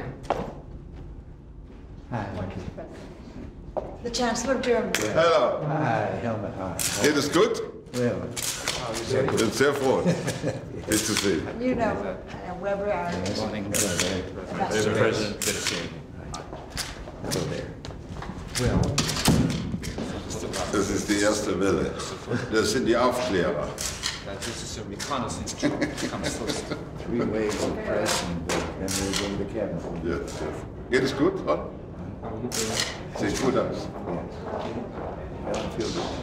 Hi. The Chancellor of Germany. Hello. Hi, Helmut. Hi. Geht es gut? Well, Bin sehr froh, dich zu sehen. You know, Weber, our Morning, Mr. President. Good to see you. hello there. Well, Das ist die erste Welle. Das sind die Aufklärer. This is a reconnaissance troop that comes first. 3 waves of press and then we'll go to the cabinet. Ja. Geht es gut, Ron? Sieht gut aus. I don't feel good.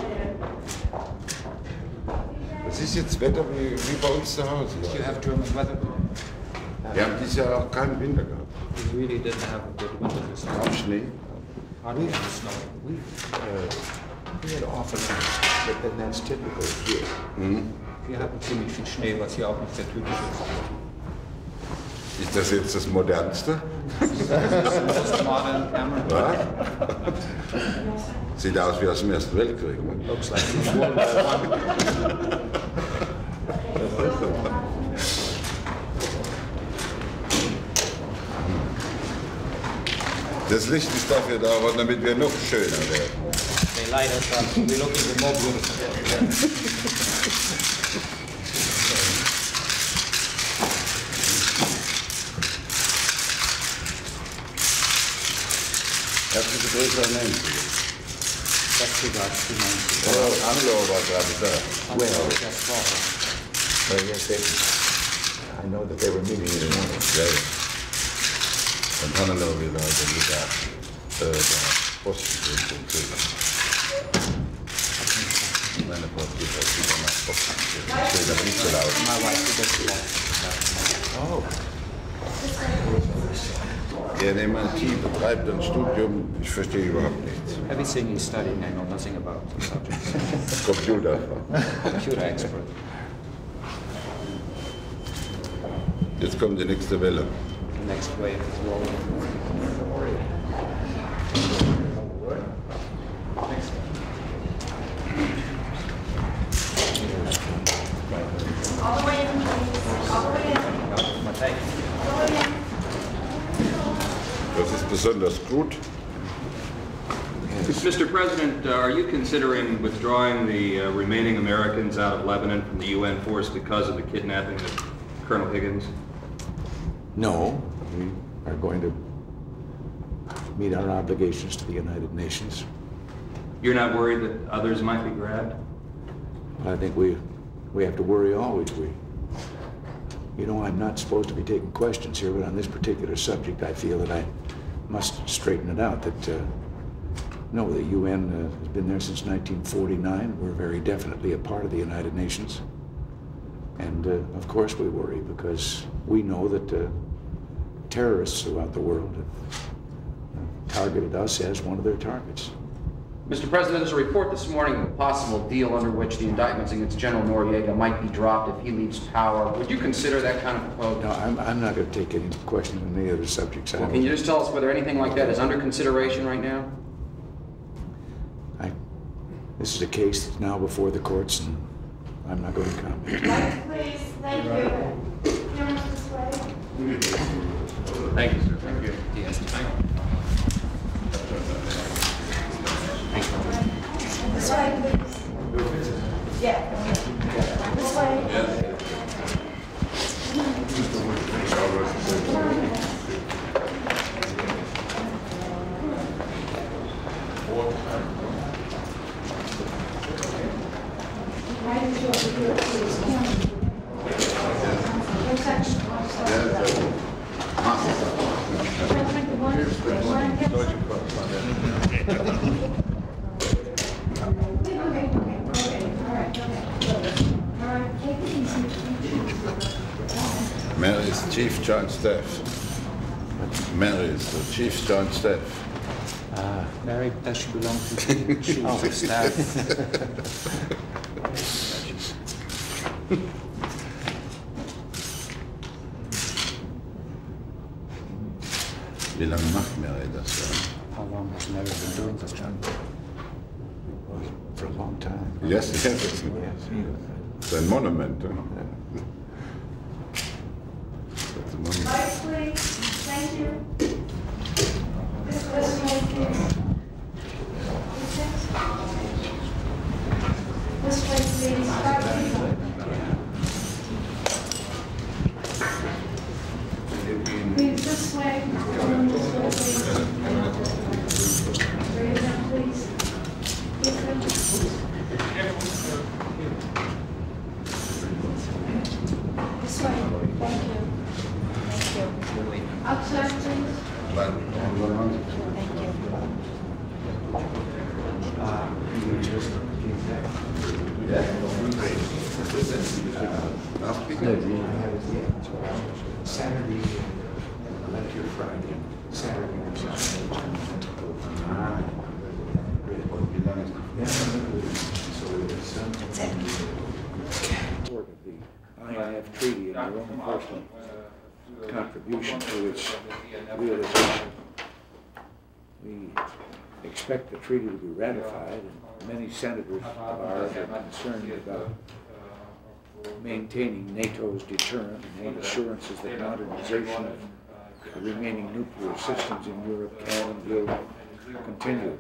Das ist jetzt Wetter wie bei uns zu Hause. Do you have German weather? Wir haben dieses Jahr auch keinen Winter gehabt. We really didn't have a good winter this year. Auch Schnee. Hardly any snow. We had often, but that's typical here. Wir hatten ziemlich viel Schnee, was hier auch nicht sehr typisch ist. Ist das jetzt das Modernste? Most modern camera. Ja? Sieht aus wie aus dem Ersten Weltkrieg. Ne? Looks like it's World War I. Das Licht ist dafür da, damit wir noch schöner werden. They light us up, we look even more beautiful. Herzliche Grüße an Nancy. Best regards to Nancy. Oh, Angelo war gerade da. Well, That's awful. yes, I know that they were meeting in the morning. Ja, ja. Und Hannelore will heute wieder der Posten und Köder. Meine Post geht auch wieder nach Posten. Ich will das nicht so laut. My wife did that. Oh, Der MIT betreibt ein Studium, ich verstehe überhaupt nichts. Everything he's studying, I know nothing about the subject. Computer. Computer expert. Jetzt kommt die nächste Welle. The next wave is rolling. All the way in, please. All the way in. My take. All the way in. Das ist besonders gut. Mr. President, are you considering withdrawing the remaining Americans out of Lebanon from the UN force because of the kidnapping of Colonel Higgins? no, we are going to meet our obligations to the United Nations. You're not worried that others might be grabbed? I think we have to worry always. You know, I'm not supposed to be taking questions here, but on this particular subject, I feel that I must straighten it out. That no, the UN has been there since 1949. We're very definitely a part of the United Nations, and of course we worry because we know that terrorists throughout the world have targeted us as one of their targets. Mr. President, there's a report this morning of a possible deal under which the indictments against General Noriega might be dropped if he leaves power. Would you consider that kind of proposal? No, I'm not going to take any questions on any other subjects. Well, can you just tell us whether anything like that is under consideration right now? This is a case that's now before the courts, and I'm not going to comment. Light, please. Thank you. Cameras this way. Thank you, sir. Thank you. Yes. This way, please. Yeah. This way. Mary is Chief Joint Staff. Mary is the Chief Joint Staff. Mary, does she belong to the chief of staff? Wie lange macht Mary das? How long has Mary been doing this job? For a long time. Yes, yes. Yes. It's ein Monument. Huh? It's a monument. Light, please. Thank you. This way, please. This way, please. Five people. Please, this way. This way, please. Raise them, please. This way. This way. Thank you. Thank you. Outside, please. Thank you. Saturday, left here Friday. Saturday. Support of the INF Treaty and your own personal contribution to its realization. We expect the treaty to be ratified, and many senators of ours are concerned about maintaining NATO's deterrent and want assurances that modernization of the remaining nuclear systems in Europe can and will continue.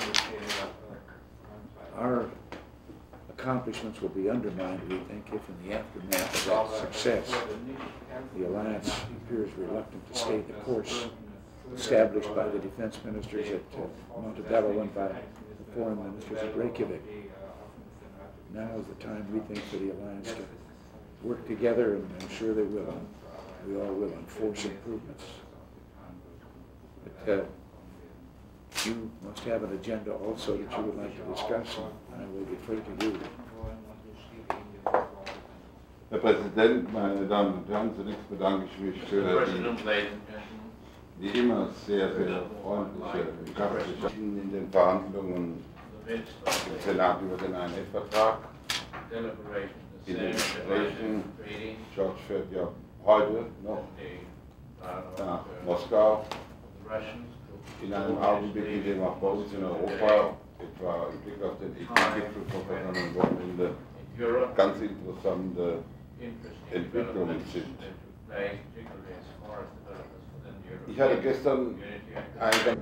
Our accomplishments will be undermined, we think, if in the aftermath of that success, the alliance appears reluctant to stay the course established by the defense ministers at Montebello and by the foreign ministers at Reykjavik. Now is the time, we think, for the alliance to work together, and I'm sure they will. We all will, enforce improvements. But you must have an agenda also that you would like to discuss, and I will defer to you. Herr Präsident, meine Damen und Herren, zunächst bedanke ich mich für die immer sehr, sehr freundliche Gastfreundschaft in den Verhandlungen im Senat über den INF-Vertrag. In den Gesprächen, George fährt ja heute noch nach Moskau, in einem Augenblick, in dem auch bei uns in Europa, etwa im Blick auf den EU-Gipfel vom vergangenen Wochenende, ganz interessante Entwicklungen sind. Ich hatte gestern ein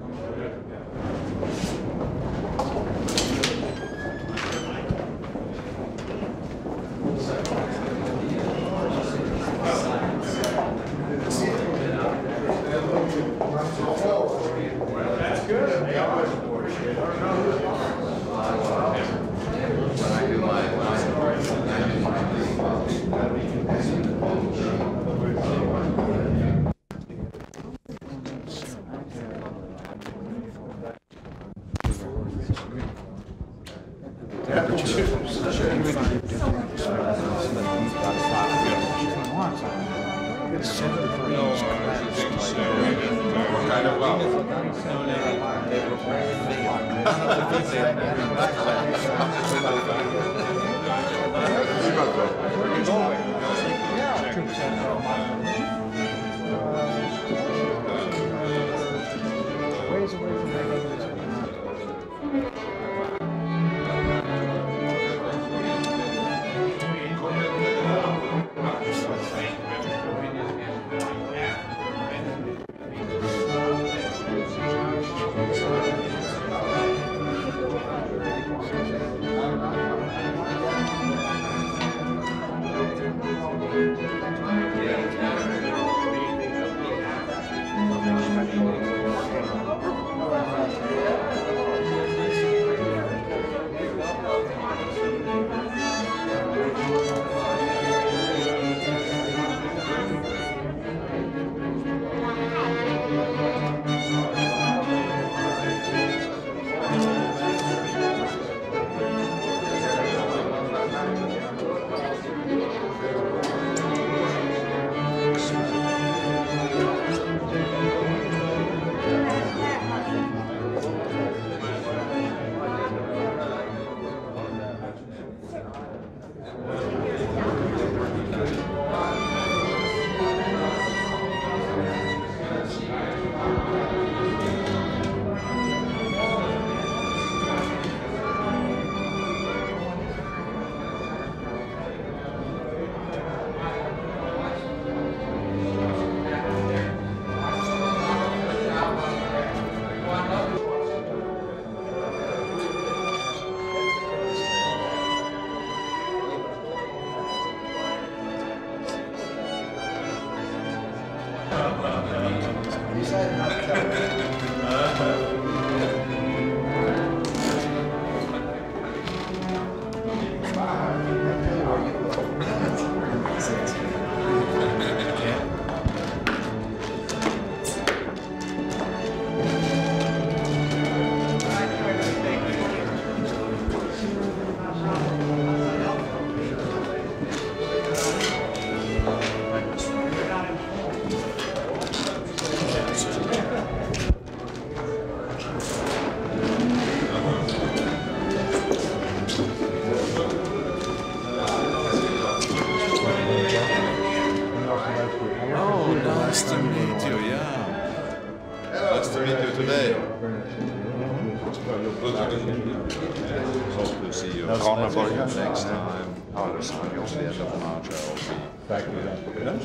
Next time, you'll see the end of the March LC.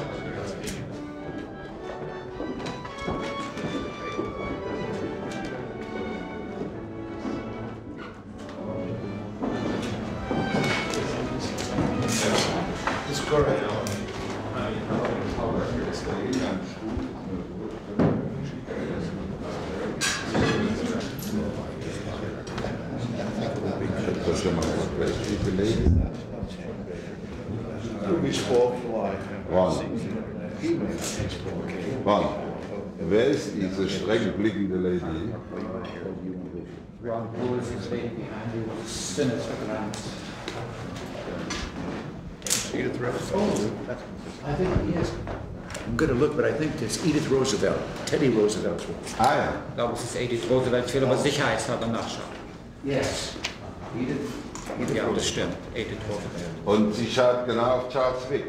Das ist mal recht gelegen. Wann? Wer ist diese streng blickende Lady? Ron Poole is the lady behind you, sinister glance. Edith Roosevelt. I think, yes. I'm gonna look, but I think it's Edith Roosevelt, Teddy Roosevelt's wife. Ah ja. Ich glaube, es ist Edith Roosevelt. Ich will aber sicherheitshalber nachschauen. Yes. Edith Ja, das stimmt. Edith Roosevelt. Und sie schaut genau auf Charles Wick.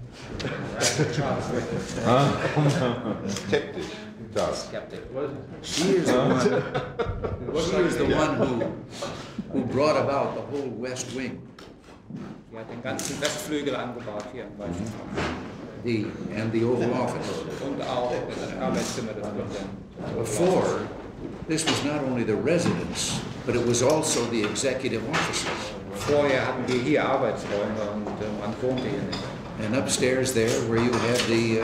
Skeptisch. Das. She is the one. She is the one who brought about the whole West Wing. Sie hat den ganzen Westflügel angebaut hier im Weißen Haus. And the Oval Office. Und auch das Arbeitszimmer des Präsidenten. Before, this was not only the residence, but it was also the executive offices. Vorher hatten wir hier Arbeitsräume und man wohnte hier nicht. And upstairs there, where you had the,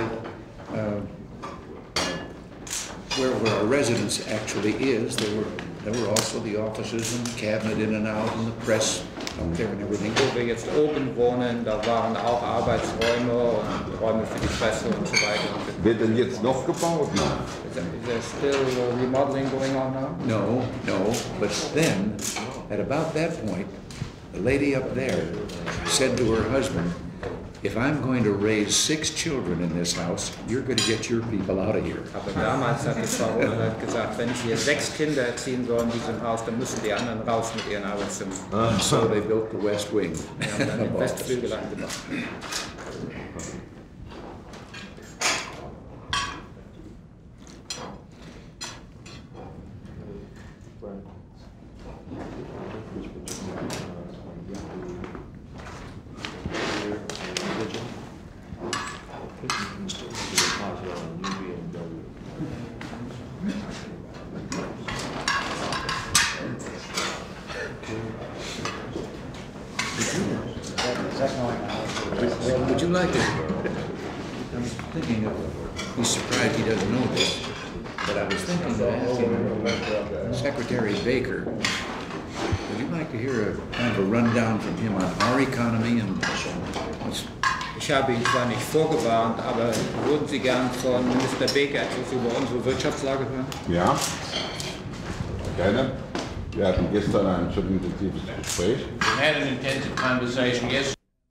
where our residence actually is, there were also the offices and the cabinet in and out and the press up there and everything. Wo wir jetzt oben wohnen, da waren auch Arbeitsräume und Räume für die Presse und so weiter. Wird denn jetzt noch gebaut? Is there still remodeling going on now? No, but then, at about that point, the lady up there said to her husband, if I'm going to raise 6 children in this house, you're going to get your people out of here. Aber damals hat die Frau Roosevelt gesagt, wenn ich hier 6 Kinder erziehen soll in diesem Haus, dann müssen die anderen raus mit ihren Arbeitszimmern. So they built the West Wing. Wir haben dann den Westflügel angebaut. Would you like to? I'm thinking of, he's surprised he doesn't know this, but I was thinking of asking Secretary Baker, would you like to hear a kind of a rundown from him on our economy and Ich habe ihn zwar nicht vorgewarnt, aber würden Sie gern von Mr. Baker etwas über unsere Wirtschaftslage hören? Ja. Gerne. Wir hatten gestern ein schon intensives Gespräch. We had an intensive conversation yesterday.